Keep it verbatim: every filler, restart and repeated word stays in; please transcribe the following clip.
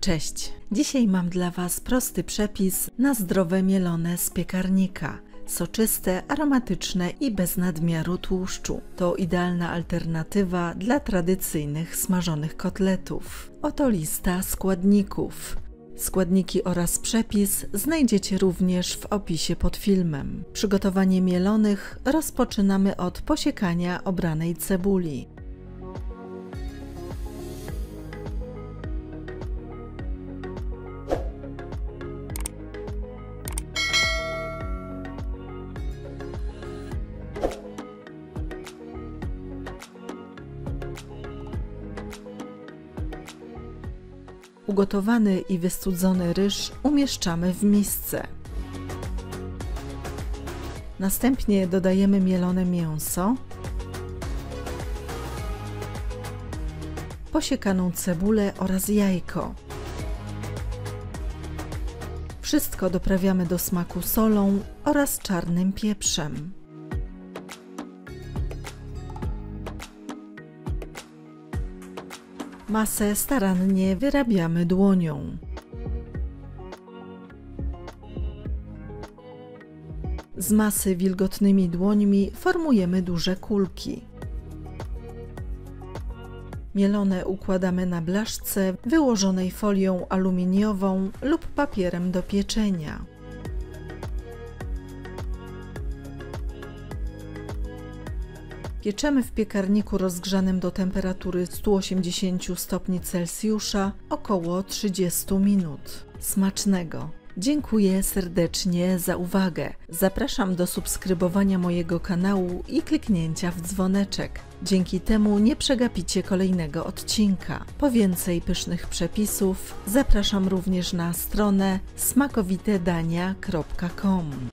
Cześć! Dzisiaj mam dla Was prosty przepis na zdrowe mielone z piekarnika. Soczyste, aromatyczne i bez nadmiaru tłuszczu. To idealna alternatywa dla tradycyjnych smażonych kotletów. Oto lista składników. Składniki oraz przepis znajdziecie również w opisie pod filmem. Przygotowanie mielonych rozpoczynamy od posiekania obranej cebuli. Ugotowany i wystudzony ryż umieszczamy w misce. Następnie dodajemy mielone mięso, posiekaną cebulę oraz jajko. Wszystko doprawiamy do smaku solą oraz czarnym pieprzem. Masę starannie wyrabiamy dłonią. Z masy wilgotnymi dłońmi formujemy duże kulki. Mielone układamy na blaszce wyłożonej folią aluminiową lub papierem do pieczenia. Pieczemy w piekarniku rozgrzanym do temperatury stu osiemdziesięciu stopni Celsjusza około trzydziestu minut. Smacznego! Dziękuję serdecznie za uwagę. Zapraszam do subskrybowania mojego kanału i kliknięcia w dzwoneczek. Dzięki temu nie przegapicie kolejnego odcinka. Po więcej pysznych przepisów zapraszam również na stronę smakowitedania kropka com.